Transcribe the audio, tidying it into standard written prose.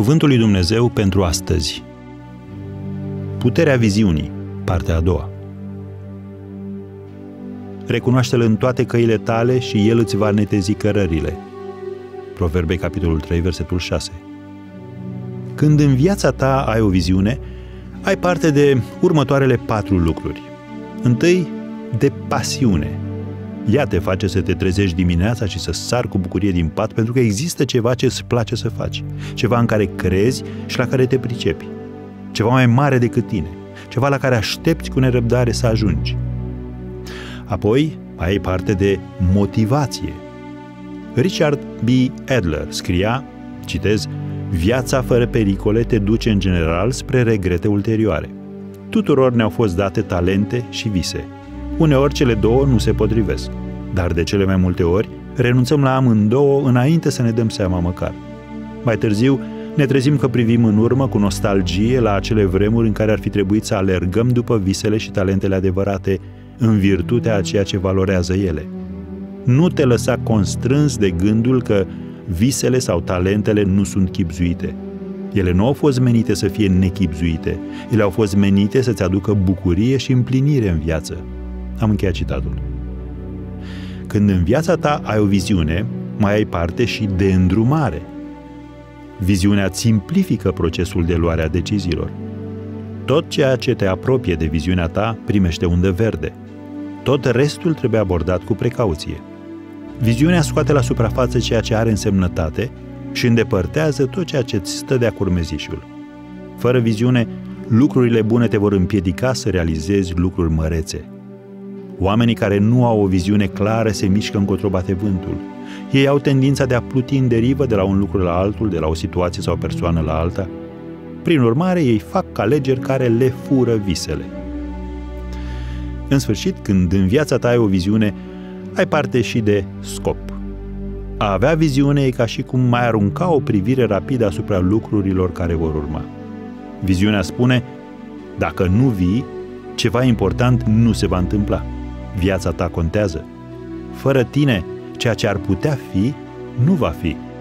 Cuvântul lui Dumnezeu pentru astăzi. Puterea viziunii, partea a doua. Recunoaște-L în toate căile tale și El îți va netezi cărările. Proverbe, capitolul 3, versetul 6. Când în viața ta ai o viziune, ai parte de următoarele 4 lucruri. Întâi, de pasiune. Ea te face să te trezești dimineața și să sari cu bucurie din pat pentru că există ceva ce îți place să faci, ceva în care crezi și la care te pricepi, ceva mai mare decât tine, ceva la care aștepți cu nerăbdare să ajungi. Apoi, ai parte de motivație. Richard B. Adler scria, citez, viața fără pericole te duce în general spre regrete ulterioare. Tuturor ne-au fost date talente și vise. Uneori cele două nu se potrivesc, dar de cele mai multe ori renunțăm la amândouă înainte să ne dăm seama măcar. Mai târziu ne trezim că privim în urmă cu nostalgie la acele vremuri în care ar fi trebuit să alergăm după visele și talentele adevărate în virtutea a ceea ce valorează ele. Nu te lăsa constrâns de gândul că visele sau talentele nu sunt chibzuite. Ele nu au fost menite să fie nechibzuite, ele au fost menite să-ți aducă bucurie și împlinire în viață. Am încheiat citatul. Când în viața ta ai o viziune, mai ai parte și de îndrumare. Viziunea îți simplifică procesul de luare a deciziilor. Tot ceea ce te apropie de viziunea ta primește undă verde. Tot restul trebuie abordat cu precauție. Viziunea scoate la suprafață ceea ce are însemnătate și îndepărtează tot ceea ce îți stă de-a curmezișul. Fără viziune, lucrurile bune te vor împiedica să realizezi lucruri mărețe. Oamenii care nu au o viziune clară se mișcă încotro bate vântul. Ei au tendința de a pluti în derivă de la un lucru la altul, de la o situație sau o persoană la alta. Prin urmare, ei fac alegeri care le fură visele. În sfârșit, când în viața ta ai o viziune, ai parte și de scop. A avea viziune e ca și cum mai arunca o privire rapidă asupra lucrurilor care vor urma. Viziunea spune, dacă nu vii, ceva important nu se va întâmpla. Viața ta contează. Fără tine, ceea ce ar putea fi, nu va fi.